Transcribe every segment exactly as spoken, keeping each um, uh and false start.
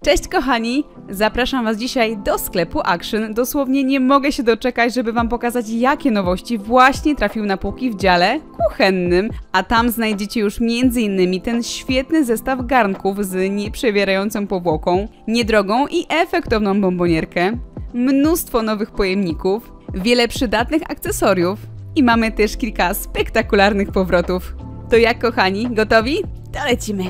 Cześć kochani! Zapraszam Was dzisiaj do sklepu Action. Dosłownie nie mogę się doczekać, żeby Wam pokazać, jakie nowości właśnie trafiły na półki w dziale kuchennym. A tam znajdziecie już między innymi ten świetny zestaw garnków z nieprzewierającą powłoką, niedrogą i efektowną bombonierkę, mnóstwo nowych pojemników, wiele przydatnych akcesoriów i mamy też kilka spektakularnych powrotów. To jak kochani, gotowi? To lecimy!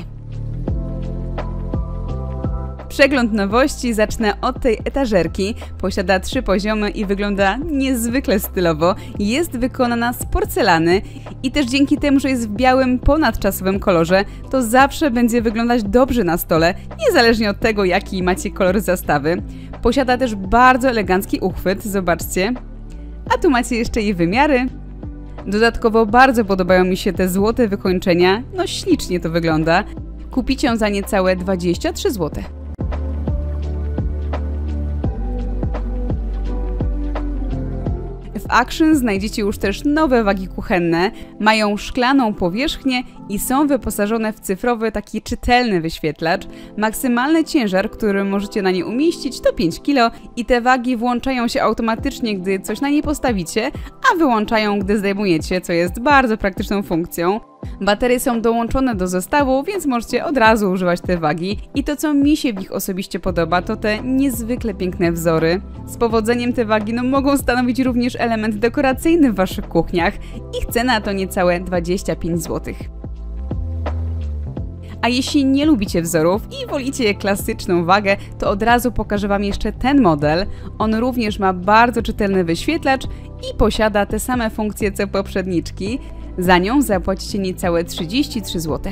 Przegląd nowości zacznę od tej etażerki. Posiada trzy poziomy i wygląda niezwykle stylowo. Jest wykonana z porcelany i też dzięki temu, że jest w białym ponadczasowym kolorze, to zawsze będzie wyglądać dobrze na stole, niezależnie od tego, jaki macie kolor zastawy. Posiada też bardzo elegancki uchwyt, zobaczcie. A tu macie jeszcze jej wymiary. Dodatkowo bardzo podobają mi się te złote wykończenia, no ślicznie to wygląda. Kupicie ją za niecałe dwadzieścia trzy złote. W Action znajdziecie już też nowe wagi kuchenne, mają szklaną powierzchnię i są wyposażone w cyfrowy, taki czytelny wyświetlacz. Maksymalny ciężar, który możecie na nie umieścić, to pięć kilogramów i te wagi włączają się automatycznie, gdy coś na nie postawicie, a wyłączają, gdy zdejmujecie, co jest bardzo praktyczną funkcją. Baterie są dołączone do zestawu, więc możecie od razu używać te wagi. I to, co mi się w nich osobiście podoba, to te niezwykle piękne wzory. Z powodzeniem te wagi no, mogą stanowić również element dekoracyjny w Waszych kuchniach. Ich cena to niecałe dwadzieścia pięć złotych. A jeśli nie lubicie wzorów i wolicie klasyczną wagę, to od razu pokażę Wam jeszcze ten model. On również ma bardzo czytelny wyświetlacz i posiada te same funkcje co poprzedniczki. Za nią zapłacicie niecałe trzydzieści trzy złote.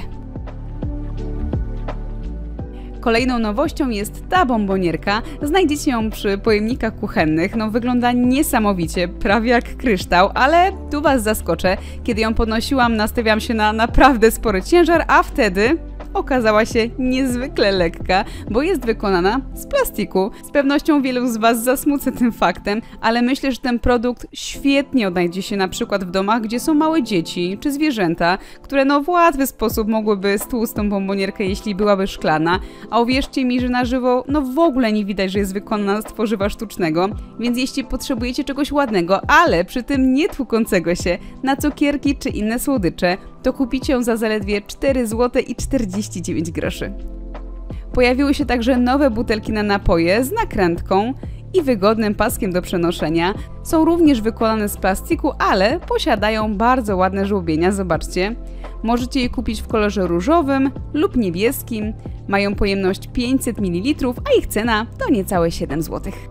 Kolejną nowością jest ta bombonierka. Znajdziecie ją przy pojemnikach kuchennych. No wygląda niesamowicie, prawie jak kryształ, ale tu Was zaskoczę. Kiedy ją podnosiłam, nastawiałam się na naprawdę spory ciężar, a wtedy okazała się niezwykle lekka, bo jest wykonana z plastiku. Z pewnością wielu z Was zasmucę tym faktem, ale myślę, że ten produkt świetnie odnajdzie się na przykład w domach, gdzie są małe dzieci czy zwierzęta, które no w łatwy sposób mogłyby stłuc tą bombonierkę, jeśli byłaby szklana. A uwierzcie mi, że na żywo no w ogóle nie widać, że jest wykonana z tworzywa sztucznego, więc jeśli potrzebujecie czegoś ładnego, ale przy tym nie tłukącego się na cukierki czy inne słodycze, to kupicie ją za zaledwie cztery złote i czterdzieści dziewięć groszy. Pojawiły się także nowe butelki na napoje z nakrętką i wygodnym paskiem do przenoszenia. Są również wykonane z plastiku, ale posiadają bardzo ładne żłobienia, zobaczcie. Możecie je kupić w kolorze różowym lub niebieskim. Mają pojemność pięćset mililitrów, a ich cena to niecałe siedem złotych.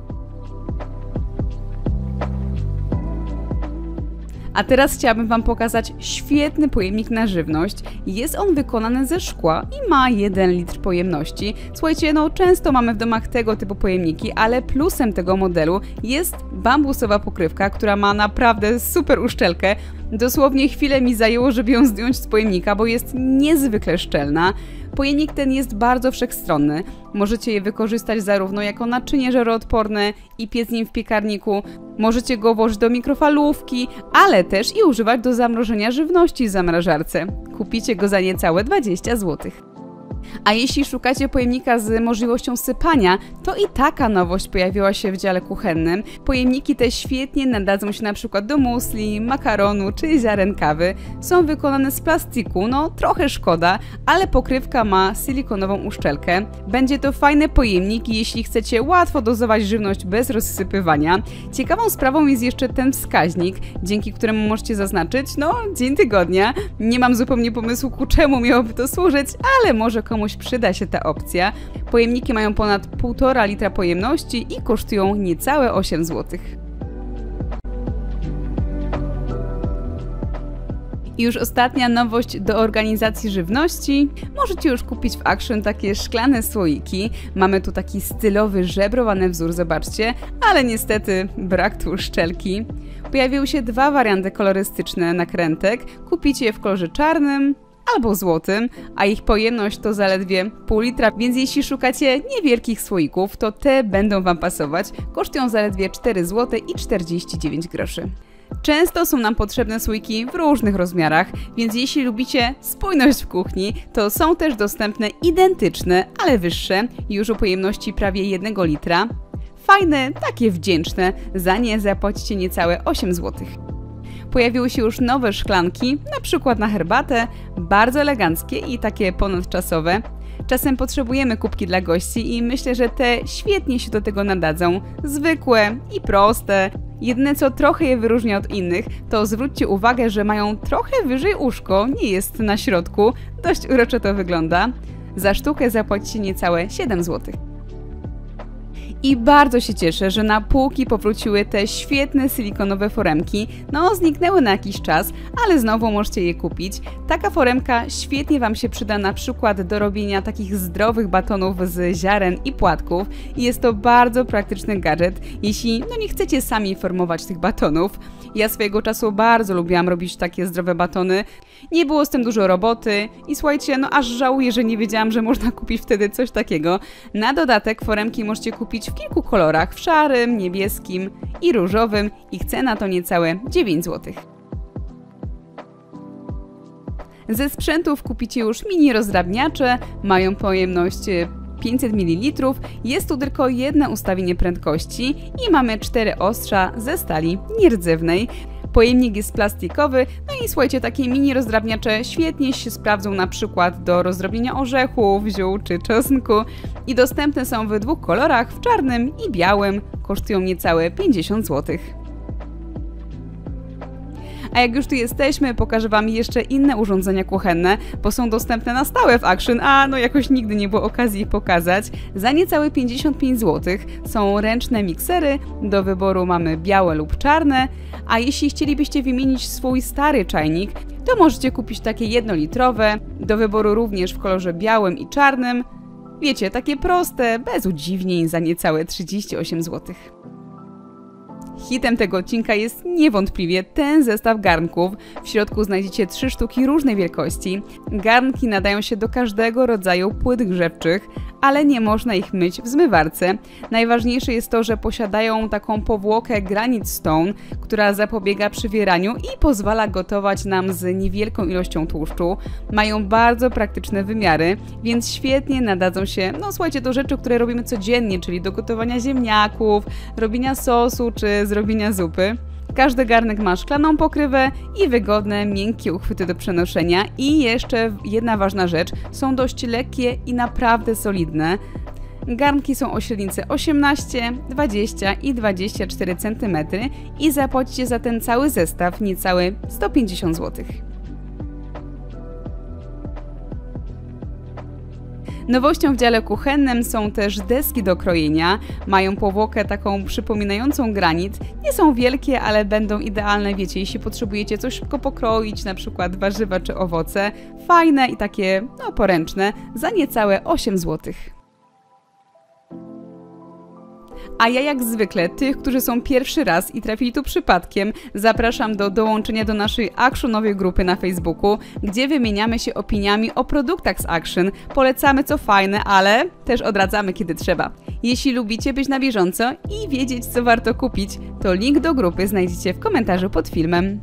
A teraz chciałabym Wam pokazać świetny pojemnik na żywność. Jest on wykonany ze szkła i ma jeden litr pojemności. Słuchajcie, no często mamy w domach tego typu pojemniki, ale plusem tego modelu jest bambusowa pokrywka, która ma naprawdę super uszczelkę. Dosłownie chwilę mi zajęło, żeby ją zdjąć z pojemnika, bo jest niezwykle szczelna. Pojemnik ten jest bardzo wszechstronny. Możecie je wykorzystać zarówno jako naczynie żaroodporne i piec nim w piekarniku. Możecie go włożyć do mikrofalówki, ale też i używać do zamrożenia żywności w zamrażarce. Kupicie go za niecałe dwadzieścia złotych. A jeśli szukacie pojemnika z możliwością sypania, to i taka nowość pojawiła się w dziale kuchennym. Pojemniki te świetnie nadadzą się na przykład do musli, makaronu czy ziaren kawy. Są wykonane z plastiku, no trochę szkoda, ale pokrywka ma silikonową uszczelkę. Będzie to fajny pojemnik, jeśli chcecie łatwo dozować żywność bez rozsypywania. Ciekawą sprawą jest jeszcze ten wskaźnik, dzięki któremu możecie zaznaczyć, no dzień tygodnia. Nie mam zupełnie pomysłu, ku czemu miałoby to służyć, ale może komuś przyda się ta opcja. Pojemniki mają ponad półtora litra pojemności i kosztują niecałe osiem złotych. I już ostatnia nowość do organizacji żywności. Możecie już kupić w Action takie szklane słoiki. Mamy tu taki stylowy, żebrowany wzór, zobaczcie, ale niestety brak tu uszczelki. Pojawiły się dwa warianty kolorystyczne nakrętek. Kupicie je w kolorze czarnym albo złotym, a ich pojemność to zaledwie pół litra, więc jeśli szukacie niewielkich słoików, to te będą Wam pasować. Kosztują zaledwie cztery złote i czterdzieści dziewięć groszy. Często są nam potrzebne słoiki w różnych rozmiarach, więc jeśli lubicie spójność w kuchni, to są też dostępne identyczne, ale wyższe, już o pojemności prawie jednego litra. Fajne, takie wdzięczne, za nie zapłacicie niecałe osiem złotych. Pojawiły się już nowe szklanki, na przykład na herbatę, bardzo eleganckie i takie ponadczasowe. Czasem potrzebujemy kubki dla gości i myślę, że te świetnie się do tego nadadzą. Zwykłe i proste. Jedyne co trochę je wyróżnia od innych, to zwróćcie uwagę, że mają trochę wyżej uszko, nie jest na środku. Dość uroczo to wygląda. Za sztukę zapłacicie niecałe siedem złotych. I bardzo się cieszę, że na półki powróciły te świetne silikonowe foremki. No, zniknęły na jakiś czas, ale znowu możecie je kupić. Taka foremka świetnie Wam się przyda na przykład do robienia takich zdrowych batonów z ziaren i płatków. I jest to bardzo praktyczny gadżet, jeśli no, nie chcecie sami formować tych batonów. Ja swojego czasu bardzo lubiłam robić takie zdrowe batony. Nie było z tym dużo roboty i słuchajcie, no aż żałuję, że nie wiedziałam, że można kupić wtedy coś takiego. Na dodatek foremki możecie kupić w kilku kolorach, w szarym, niebieskim i różowym. Ich cena to niecałe dziewięć złotych. Ze sprzętów kupicie już mini rozdrabniacze, mają pojemność pięćset mililitrów, jest tu tylko jedno ustawienie prędkości i mamy cztery ostrza ze stali nierdzewnej. Pojemnik jest plastikowy, no i słuchajcie, takie mini rozdrabniacze świetnie się sprawdzą na przykład do rozdrobnienia orzechów, ziół czy czosnku i dostępne są w dwóch kolorach, w czarnym i białym, kosztują niecałe pięćdziesiąt złotych. A jak już tu jesteśmy, pokażę Wam jeszcze inne urządzenia kuchenne, bo są dostępne na stałe w Action, a no jakoś nigdy nie było okazji ich pokazać. Za niecałe pięćdziesiąt pięć złotych są ręczne miksery, do wyboru mamy białe lub czarne, a jeśli chcielibyście wymienić swój stary czajnik, to możecie kupić takie jednolitrowe, do wyboru również w kolorze białym i czarnym. Wiecie, takie proste, bez udziwnień, za niecałe trzydzieści osiem złotych. Hitem tego odcinka jest niewątpliwie ten zestaw garnków. W środku znajdziecie trzy sztuki różnej wielkości. Garnki nadają się do każdego rodzaju płyt grzewczych, ale nie można ich myć w zmywarce. Najważniejsze jest to, że posiadają taką powłokę Granite Stone, która zapobiega przywieraniu i pozwala gotować nam z niewielką ilością tłuszczu. Mają bardzo praktyczne wymiary, więc świetnie nadadzą się, no słuchajcie, do rzeczy, które robimy codziennie, czyli do gotowania ziemniaków, robienia sosu czy zrobienia zupy. Każdy garnek ma szklaną pokrywę i wygodne, miękkie uchwyty do przenoszenia. I jeszcze jedna ważna rzecz, są dość lekkie i naprawdę solidne. Garnki są o średnicy osiemnaście, dwadzieścia i dwadzieścia cztery centymetry i zapłacicie za ten cały zestaw niecałe sto pięćdziesiąt złotych. Nowością w dziale kuchennym są też deski do krojenia. Mają powłokę taką przypominającą granit. Nie są wielkie, ale będą idealne, wiecie, jeśli potrzebujecie coś szybko pokroić, na przykład warzywa czy owoce. Fajne i takie, no, poręczne, za niecałe osiem złotych. A ja jak zwykle tych, którzy są pierwszy raz i trafili tu przypadkiem, zapraszam do dołączenia do naszej actionowej grupy na Facebooku, gdzie wymieniamy się opiniami o produktach z Action, polecamy co fajne, ale też odradzamy kiedy trzeba. Jeśli lubicie być na bieżąco i wiedzieć co warto kupić, to link do grupy znajdziecie w komentarzu pod filmem.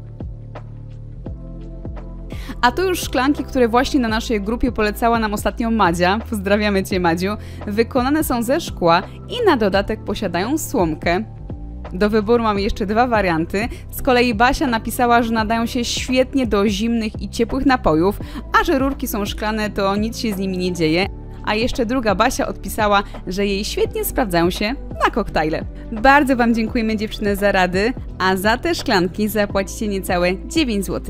A to już szklanki, które właśnie na naszej grupie polecała nam ostatnio Madzia, pozdrawiamy Cię Madziu, wykonane są ze szkła i na dodatek posiadają słomkę. Do wyboru mamy jeszcze dwa warianty, z kolei Basia napisała, że nadają się świetnie do zimnych i ciepłych napojów, a że rurki są szklane, to nic się z nimi nie dzieje. A jeszcze druga Basia odpisała, że jej świetnie sprawdzają się na koktajle. Bardzo Wam dziękujemy dziewczyny za rady, a za te szklanki zapłacicie niecałe dziewięć złotych.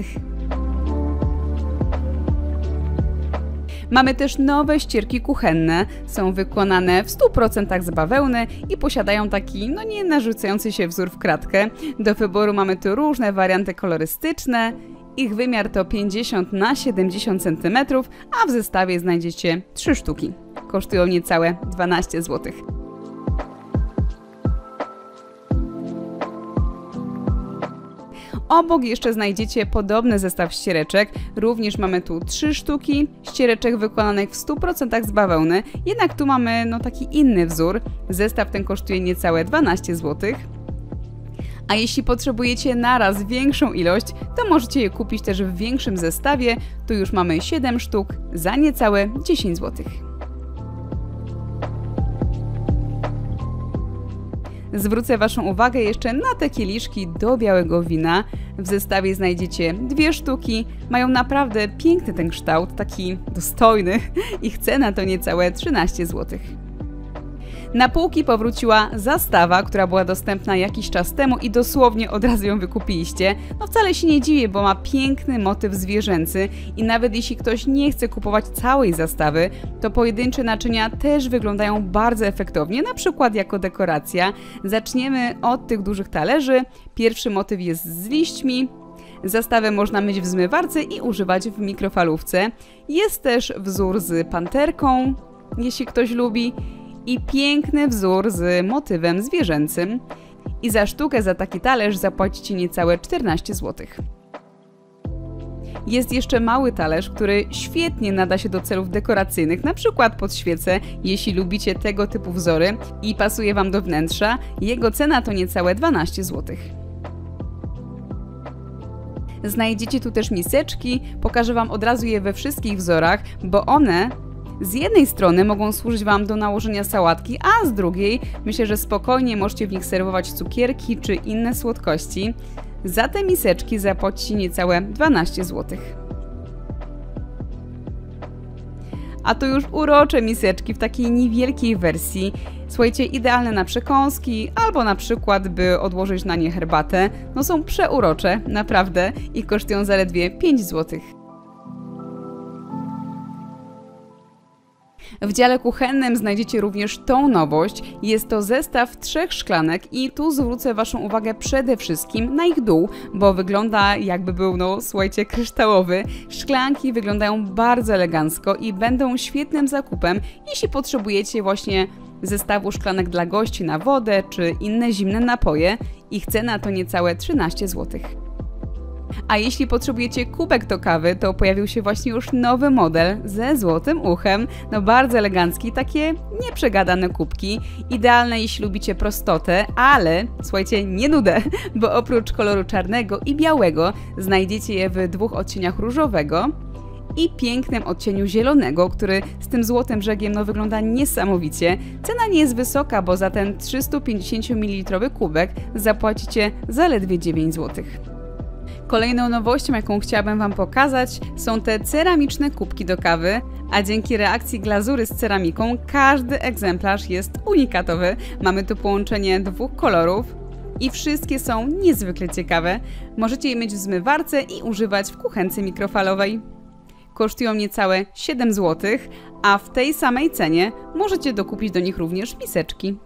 Mamy też nowe ścierki kuchenne, są wykonane w stu procentach z bawełny i posiadają taki, no nie narzucający się wzór w kratkę. Do wyboru mamy tu różne warianty kolorystyczne, ich wymiar to pięćdziesiąt na siedemdziesiąt centymetrów, a w zestawie znajdziecie trzy sztuki. Kosztują niecałe dwanaście złotych. Obok jeszcze znajdziecie podobny zestaw ściereczek, również mamy tu trzy sztuki ściereczek wykonanych w stu procentach z bawełny, jednak tu mamy no taki inny wzór. Zestaw ten kosztuje niecałe dwanaście złotych. A jeśli potrzebujecie naraz większą ilość, to możecie je kupić też w większym zestawie. Tu już mamy siedem sztuk za niecałe dziesięć złotych. Zwrócę Waszą uwagę jeszcze na te kieliszki do białego wina. W zestawie znajdziecie dwie sztuki. Mają naprawdę piękny ten kształt, taki dostojny. Ich cena to niecałe trzynaście złotych. Na półki powróciła zastawa, która była dostępna jakiś czas temu i dosłownie od razu ją wykupiliście. No wcale się nie dziwię, bo ma piękny motyw zwierzęcy i nawet jeśli ktoś nie chce kupować całej zastawy, to pojedyncze naczynia też wyglądają bardzo efektownie, na przykład jako dekoracja. Zaczniemy od tych dużych talerzy. Pierwszy motyw jest z liśćmi. Zastawę można myć w zmywarce i używać w mikrofalówce. Jest też wzór z panterką, jeśli ktoś lubi. I piękny wzór z motywem zwierzęcym. I za sztukę za taki talerz zapłacicie niecałe czternaście złotych. Jest jeszcze mały talerz, który świetnie nada się do celów dekoracyjnych, na przykład pod świece, jeśli lubicie tego typu wzory i pasuje Wam do wnętrza. Jego cena to niecałe dwanaście złotych. Znajdziecie tu też miseczki, pokażę Wam od razu je we wszystkich wzorach, bo one z jednej strony mogą służyć Wam do nałożenia sałatki, a z drugiej myślę, że spokojnie możecie w nich serwować cukierki czy inne słodkości. Za te miseczki zapłacicie niecałe dwanaście złotych. A to już urocze miseczki w takiej niewielkiej wersji. Słuchajcie, idealne na przekąski albo na przykład, by odłożyć na nie herbatę. No są przeurocze, naprawdę, i kosztują zaledwie pięć złotych. W dziale kuchennym znajdziecie również tą nowość. Jest to zestaw trzech szklanek i tu zwrócę Waszą uwagę przede wszystkim na ich dół, bo wygląda jakby był, no słuchajcie, kryształowy. Szklanki wyglądają bardzo elegancko i będą świetnym zakupem, jeśli potrzebujecie właśnie zestawu szklanek dla gości na wodę czy inne zimne napoje. Ich cena to niecałe trzynaście złotych. A jeśli potrzebujecie kubek do kawy, to pojawił się właśnie już nowy model ze złotym uchem. No bardzo elegancki, takie nieprzegadane kubki. Idealne jeśli lubicie prostotę, ale słuchajcie, nie nudę, bo oprócz koloru czarnego i białego znajdziecie je w dwóch odcieniach różowego i pięknym odcieniu zielonego, który z tym złotym brzegiem no, wygląda niesamowicie. Cena nie jest wysoka, bo za ten trzystupięćdziesięciomilintrowy kubek zapłacicie zaledwie dziewięć złotych. Kolejną nowością, jaką chciałabym Wam pokazać, są te ceramiczne kubki do kawy, a dzięki reakcji glazury z ceramiką każdy egzemplarz jest unikatowy. Mamy tu połączenie dwóch kolorów i wszystkie są niezwykle ciekawe. Możecie je mieć w zmywarce i używać w kuchence mikrofalowej. Kosztują niecałe siedem złotych, a w tej samej cenie możecie dokupić do nich również miseczki.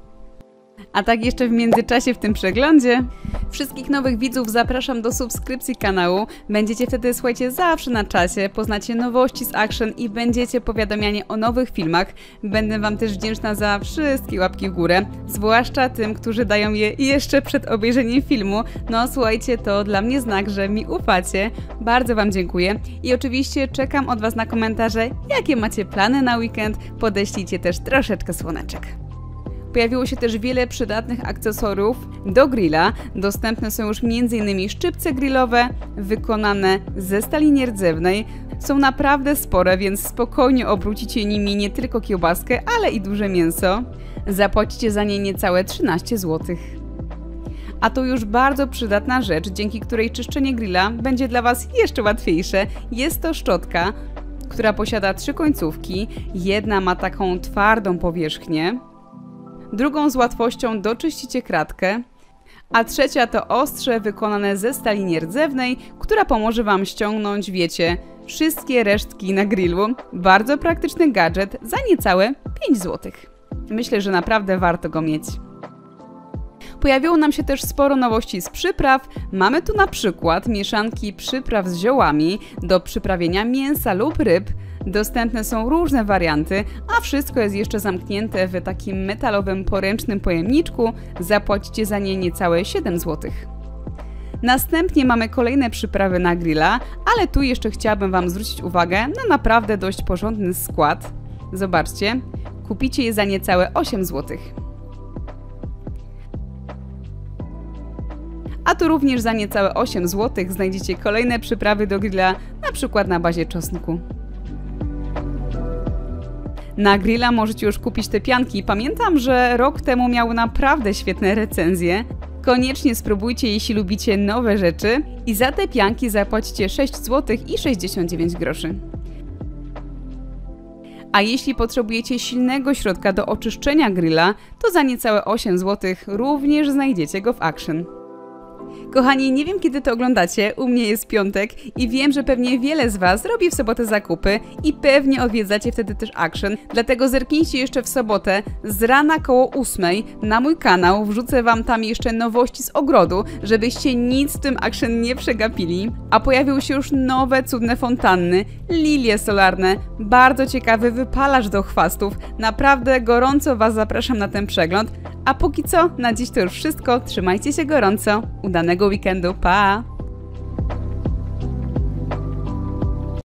A tak jeszcze w międzyczasie w tym przeglądzie wszystkich nowych widzów zapraszam do subskrypcji kanału. Będziecie wtedy, słuchajcie, zawsze na czasie, poznacie nowości z Action i będziecie powiadamiani o nowych filmach. Będę Wam też wdzięczna za wszystkie łapki w górę, zwłaszcza tym, którzy dają je jeszcze przed obejrzeniem filmu. No słuchajcie, to dla mnie znak, że mi ufacie. Bardzo Wam dziękuję i oczywiście czekam od Was na komentarze, jakie macie plany na weekend. Podeślijcie też troszeczkę słoneczek. Pojawiło się też wiele przydatnych akcesoriów do grilla. Dostępne są już między innymi szczypce grillowe wykonane ze stali nierdzewnej. Są naprawdę spore, więc spokojnie obrócicie nimi nie tylko kiełbaskę, ale i duże mięso. Zapłacicie za nie niecałe trzynaście złotych. A to już bardzo przydatna rzecz, dzięki której czyszczenie grilla będzie dla Was jeszcze łatwiejsze. Jest to szczotka, która posiada trzy końcówki. Jedna ma taką twardą powierzchnię, drugą z łatwością doczyścicie kratkę, a trzecia to ostrze wykonane ze stali nierdzewnej, która pomoże Wam ściągnąć, wiecie, wszystkie resztki na grillu. Bardzo praktyczny gadżet za niecałe pięć złotych. Myślę, że naprawdę warto go mieć. Pojawiło nam się też sporo nowości z przypraw. Mamy tu na przykład mieszanki przypraw z ziołami do przyprawienia mięsa lub ryb. Dostępne są różne warianty, a wszystko jest jeszcze zamknięte w takim metalowym poręcznym pojemniczku. Zapłacicie za nie niecałe siedem złotych. Następnie mamy kolejne przyprawy na grilla, ale tu jeszcze chciałabym Wam zwrócić uwagę na naprawdę dość porządny skład. Zobaczcie, kupicie je za niecałe osiem złotych. a tu również za niecałe osiem złotych znajdziecie kolejne przyprawy do grilla, na przykład na bazie czosnku. Na grilla możecie już kupić te pianki. Pamiętam, że rok temu miały naprawdę świetne recenzje. Koniecznie spróbujcie, jeśli lubicie nowe rzeczy i za te pianki zapłacicie sześć złotych i sześćdziesiąt dziewięć groszy. A jeśli potrzebujecie silnego środka do oczyszczenia grilla, to za niecałe osiem złotych również znajdziecie go w Action. Kochani, nie wiem kiedy to oglądacie, u mnie jest piątek i wiem, że pewnie wiele z Was robi w sobotę zakupy i pewnie odwiedzacie wtedy też Action, dlatego zerknijcie jeszcze w sobotę z rana koło ósmej na mój kanał, wrzucę Wam tam jeszcze nowości z ogrodu, żebyście nic w tym Action nie przegapili. A pojawiły się już nowe cudne fontanny, lilie solarne, bardzo ciekawy wypalacz do chwastów, naprawdę gorąco Was zapraszam na ten przegląd. A póki co, na dziś to już wszystko, trzymajcie się gorąco, udanego weekendu, pa!